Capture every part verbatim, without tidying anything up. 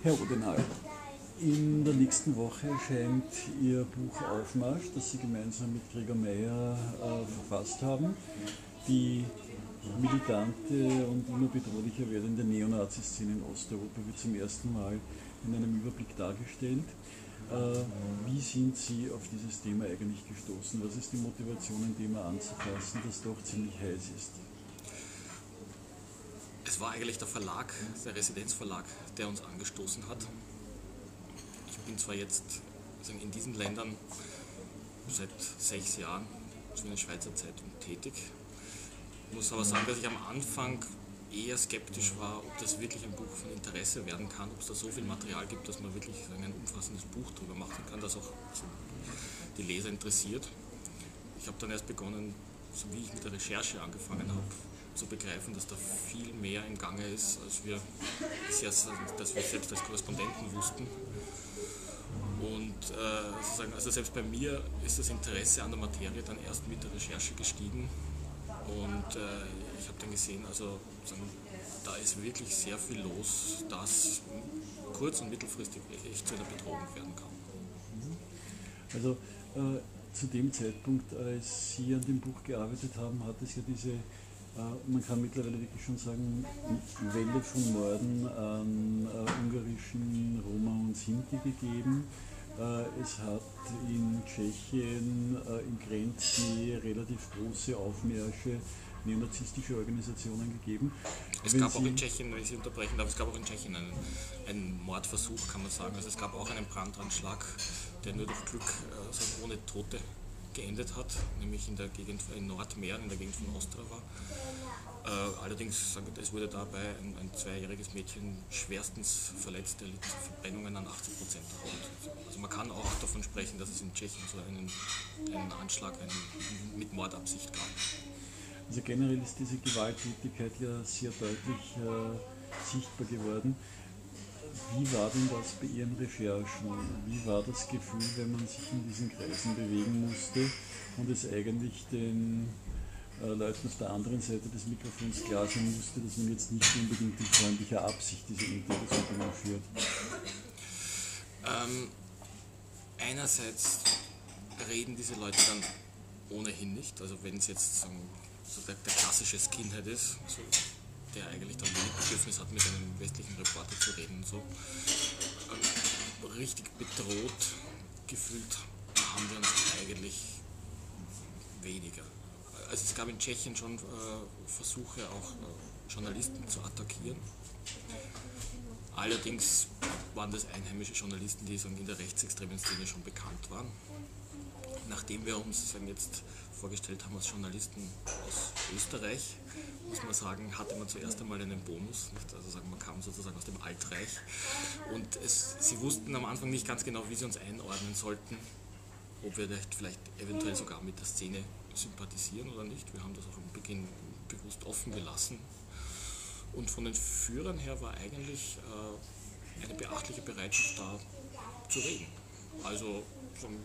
Herr Odenal, in der nächsten Woche erscheint Ihr Buch Aufmarsch, das Sie gemeinsam mit Gregor Meyer äh, verfasst haben. Die militante und immer bedrohlicher werdende Neonazi-Szene in Osteuropa wird zum ersten Mal in einem Überblick dargestellt. Äh, wie sind Sie auf dieses Thema eigentlich gestoßen? Was ist die Motivation, ein Thema anzufassen, das doch ziemlich heiß ist? Es war eigentlich der Verlag, der Residenzverlag, der uns angestoßen hat. Ich bin zwar jetzt in diesen Ländern seit sechs Jahren, zu einer Schweizer Zeitung, tätig. Ich muss aber sagen, dass ich am Anfang eher skeptisch war, ob das wirklich ein Buch von Interesse werden kann, ob es da so viel Material gibt, dass man wirklich ein umfassendes Buch darüber machen kann, das auch die Leser interessiert. Ich habe dann erst begonnen, so wie ich mit der Recherche angefangen habe, zu begreifen, dass da viel mehr im Gange ist, als wir, dass wir selbst als Korrespondenten wussten. Und äh, sozusagen, also selbst bei mir ist das Interesse an der Materie dann erst mit der Recherche gestiegen. Und äh, ich habe dann gesehen, also da ist wirklich sehr viel los, das kurz- und mittelfristig echt zu einer Bedrohung werden kann. Also äh, zu dem Zeitpunkt, als Sie an dem Buch gearbeitet haben, hat es ja diese, äh, man kann mittlerweile wirklich schon sagen, Welle von Morden an äh, ungarischen Roma und Sinti gegeben. Äh, es hat in Tschechien, äh, in Grenznähe relativ große Aufmärsche neonazistische Organisationen gegeben. Es Wenn gab Sie auch in Tschechien, wenn ich Sie unterbrechen darf, es gab auch in Tschechien einen, einen Mordversuch, kann man sagen. Also es gab auch einen Brandanschlag, der nur durch Glück äh, sagen, ohne Tote geendet hat, nämlich in der Gegend in Nordmähren, in der Gegend von Ostrava. Äh, allerdings, sagen wir, es wurde dabei ein, ein zweijähriges Mädchen schwerstens verletzt, der litt Verbrennungen an achtzig Prozent der Haut. Also man kann auch davon sprechen, dass es in Tschechien so einen, einen Anschlag einen, mit Mordabsicht gab. Also generell ist diese Gewalttätigkeit ja sehr deutlich äh, sichtbar geworden. Wie war denn das bei Ihren Recherchen? Wie war das Gefühl, wenn man sich in diesen Kreisen bewegen musste und es eigentlich den äh, Leuten auf der anderen Seite des Mikrofons klar sein musste, dass man jetzt nicht unbedingt in freundlicher Absicht diese Untersuchungen führt? Ähm, einerseits reden diese Leute dann ohnehin nicht, also wenn es jetzt sagen, so der, der klassische Skinhead ist, so, der eigentlich dann wenig Bedürfnis hat, mit einem westlichen Reporter zu reden und so. Ähm, richtig bedroht gefühlt haben wir uns eigentlich weniger. Also es gab in Tschechien schon äh, Versuche, auch äh, Journalisten zu attackieren. Allerdings waren das einheimische Journalisten, die sagen, in der rechtsextremen Szene schon bekannt waren. Nachdem wir uns sagen, jetzt vorgestellt haben als Journalisten aus Österreich, muss man sagen, hatte man zuerst einmal einen Bonus. Nicht? Also sagen, man kam sozusagen aus dem Altreich und es, sie wussten am Anfang nicht ganz genau, wie sie uns einordnen sollten, ob wir vielleicht eventuell sogar mit der Szene sympathisieren oder nicht. Wir haben das auch am Beginn bewusst offen gelassen. Und von den Führern her war eigentlich äh, eine beachtliche Bereitschaft da zu reden. Also sagen,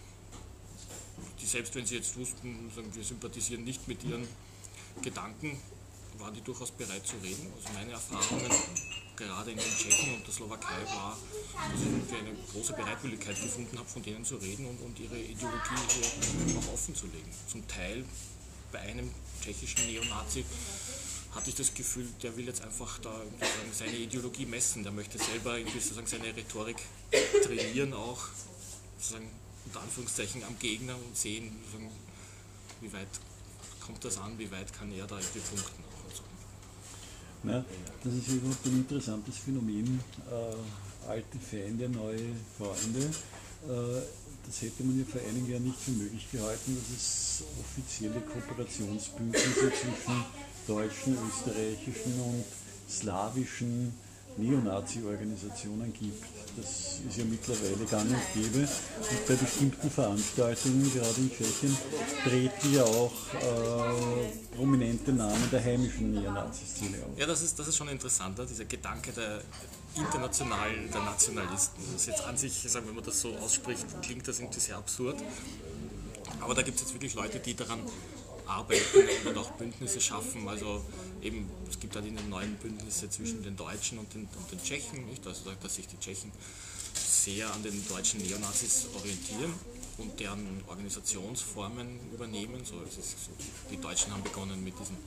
die, selbst wenn sie jetzt wussten, sagen, wir sympathisieren nicht mit ihren Gedanken, waren die durchaus bereit zu reden. Also meine Erfahrungen gerade in den Tschechen und der Slowakei war, dass ich eine große Bereitwilligkeit gefunden habe, von denen zu reden und, und ihre Ideologie so auch offen zu legen. Zum Teil bei einem tschechischen Neonazi hatte ich das Gefühl, der will jetzt einfach da seine Ideologie messen, der möchte selber sozusagen seine Rhetorik trainieren, auch sozusagen unter Anführungszeichen am Gegner und sehen, wie weit kommt das an, wie weit kann er da irgendwie punkten. Auch und so. Ja, das ist überhaupt ein interessantes Phänomen, äh, alte Feinde, neue Freunde. Äh, das hätte man ja vor einigen Jahren nicht für möglich gehalten, dass es offizielle Kooperationsbündnisse zwischen deutschen, österreichischen und slawischen Neonazi-Organisationen gibt. Das ist ja mittlerweile gang und gäbe. Und bei bestimmten Veranstaltungen, gerade in Tschechien, treten ja auch äh, prominente Namen der heimischen Neonazi-Szene auf. Ja, das ist, das ist schon interessant, dieser Gedanke der internationalen, der Nationalisten. Das ist jetzt an sich, sagen, wenn man das so ausspricht, klingt das irgendwie sehr absurd. Aber da gibt es jetzt wirklich Leute, die daran arbeiten und auch Bündnisse schaffen. Also eben, es gibt halt in den neuen Bündnisse zwischen den Deutschen und den, und den Tschechen, nicht? Also dass sich die Tschechen sehr an den deutschen Neonazis orientieren und deren Organisationsformen übernehmen. So, es ist so, die Deutschen haben begonnen mit diesen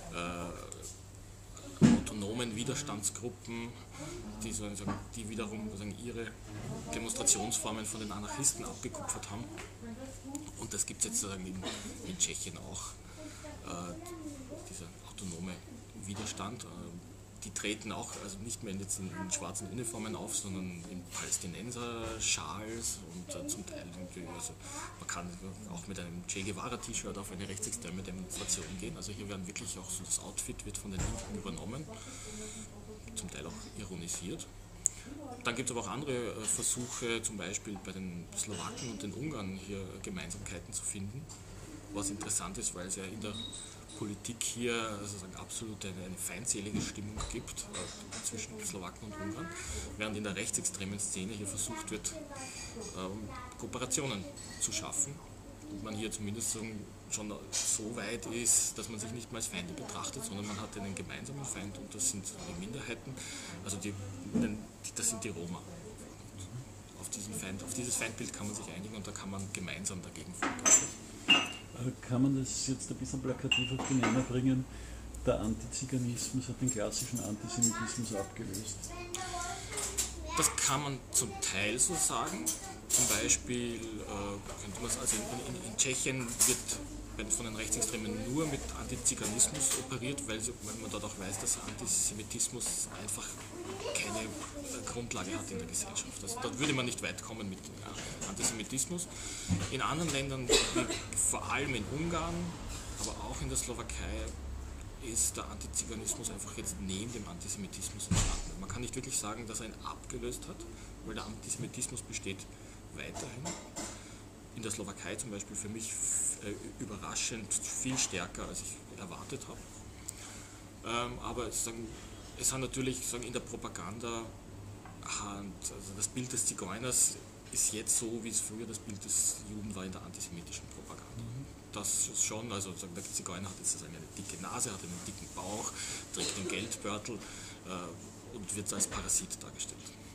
äh, autonomen Widerstandsgruppen, die, so, die wiederum sagen, ihre Demonstrationsformen von den Anarchisten abgekupfert haben. Und das gibt es jetzt sozusagen in, in Tschechien auch, äh, dieser autonome Widerstand. Äh, die treten auch also nicht mehr in, jetzt in, in schwarzen Uniformen auf, sondern in Palästinenser-Schals und äh, zum Teil irgendwie, also man kann auch mit einem Che Guevara-T-Shirt auf eine rechtsextreme Demonstration gehen. Also hier werden wirklich auch so, das Outfit wird von den Linken übernommen, zum Teil auch ironisiert. Dann gibt es aber auch andere äh, Versuche, zum Beispiel bei den Slowaken und den Ungarn hier Gemeinsamkeiten zu finden, was interessant ist, weil es ja in der Politik hier also sagen, absolut eine, eine feindselige Stimmung gibt äh, zwischen Slowaken und Ungarn, während in der rechtsextremen Szene hier versucht wird, ähm, Kooperationen zu schaffen und man hier zumindest so, schon so weit ist, dass man sich nicht mehr als Feinde betrachtet, sondern man hat einen gemeinsamen Feind und das sind die Minderheiten, also die, das sind die Roma. Auf, diesen Feind, auf dieses Feindbild kann man sich einigen und da kann man gemeinsam dagegen vorgehen. Kann man das jetzt ein bisschen plakativ auf den Nenner bringen? Der Antiziganismus hat den klassischen Antisemitismus abgelöst. Das kann man zum Teil so sagen. Zum Beispiel, äh, könnte man, also in, in, in Tschechien wird von den Rechtsextremen nur mit Antiziganismus operiert, weil, weil man dort auch weiß, dass Antisemitismus einfach keine Grundlage hat in der Gesellschaft. Also dort würde man nicht weit kommen mit Antisemitismus. In anderen Ländern, wie vor allem in Ungarn, aber auch in der Slowakei, ist der Antiziganismus einfach jetzt neben dem Antisemitismus entstanden. Man kann nicht wirklich sagen, dass er ihn abgelöst hat, weil der Antisemitismus besteht weiterhin. In der Slowakei zum Beispiel für mich äh, überraschend viel stärker, als ich erwartet habe. Ähm, aber sagen, es hat natürlich sagen, in der Propaganda, also das Bild des Zigeuners ist jetzt so, wie es früher das Bild des Juden war in der antisemitischen Propaganda. Mhm. Das ist schon, also sagen, der Zigeuner hat jetzt eine dicke Nase, hat einen dicken Bauch, trägt einen Geldbeutel äh, und wird als Parasit dargestellt.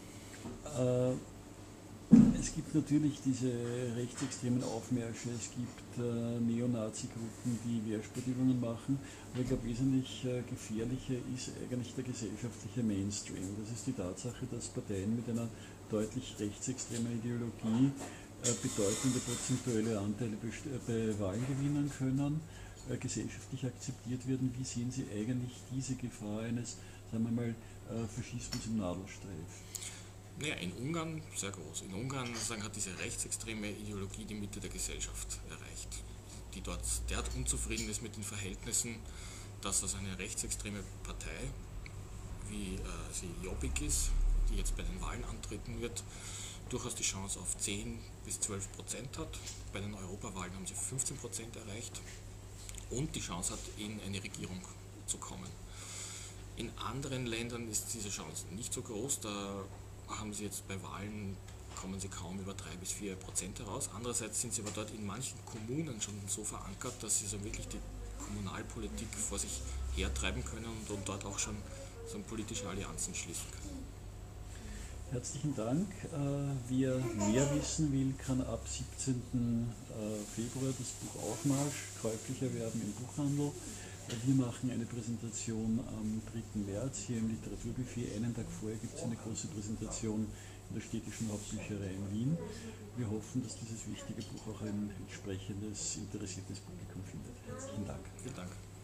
Äh, Es gibt natürlich diese rechtsextremen Aufmärsche, es gibt äh, Neonazi-Gruppen, die Wehrsportübungen machen, aber ich glaube, wesentlich äh, gefährlicher ist eigentlich der gesellschaftliche Mainstream. Das ist die Tatsache, dass Parteien mit einer deutlich rechtsextremen Ideologie äh, bedeutende prozentuelle Anteile bei Wahlen gewinnen können, äh, gesellschaftlich akzeptiert werden. Wie sehen Sie eigentlich diese Gefahr eines, sagen wir mal, äh, Faschismus im Nadelstreif? Naja, in Ungarn sehr groß. In Ungarn sagen, hat diese rechtsextreme Ideologie die Mitte der Gesellschaft erreicht, die dort derart unzufrieden ist mit den Verhältnissen, dass also eine rechtsextreme Partei, wie äh, sie Jobbik ist, die jetzt bei den Wahlen antreten wird, durchaus die Chance auf zehn bis zwölf Prozent hat. Bei den Europawahlen haben sie fünfzehn Prozent erreicht und die Chance hat, in eine Regierung zu kommen. In anderen Ländern ist diese Chance nicht so groß, da haben sie jetzt bei Wahlen, kommen sie kaum über drei bis vier Prozent heraus. Andererseits sind sie aber dort in manchen Kommunen schon so verankert, dass sie so wirklich die Kommunalpolitik vor sich hertreiben können und, und dort auch schon so politische Allianzen schließen können. Herzlichen Dank. Wer mehr wissen will, kann ab siebzehnten Februar das Buch Aufmarsch käuflich erwerben im Buchhandel. Wir machen eine Präsentation am dritten März hier im Literaturbuffet. Einen Tag vorher gibt es eine große Präsentation in der Städtischen Hauptbücherei in Wien. Wir hoffen, dass dieses wichtige Buch auch ein entsprechendes, interessiertes Publikum findet. Herzlichen Dank. Vielen Dank.